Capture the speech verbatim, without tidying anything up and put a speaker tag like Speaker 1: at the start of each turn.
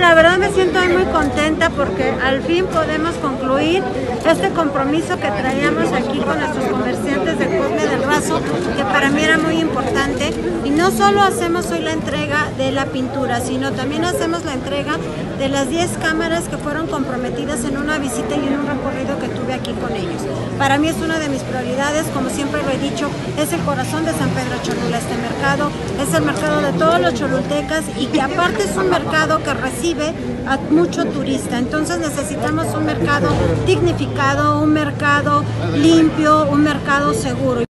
Speaker 1: la verdad me siento muy contenta porque al fin podemos concluir este compromiso que traíamos aquí con nuestros comerciantes de Cosme del Raso, que para mí era muy importante. Y no solo hacemos hoy la entrega de la pintura, sino también hacemos la entrega de las diez cámaras que fueron comprometidas en una visita y en un recorrido que tuve aquí con ellos. Para mí es una de mis prioridades, como siempre lo he dicho, es el corazón de San Pedro Cholula este mercado, es el mercado de todos los cholultecas y que aparte es un mercado que recibe a mucho turista. Entonces necesitamos un mercado dignificado, un mercado limpio, un mercado seguro.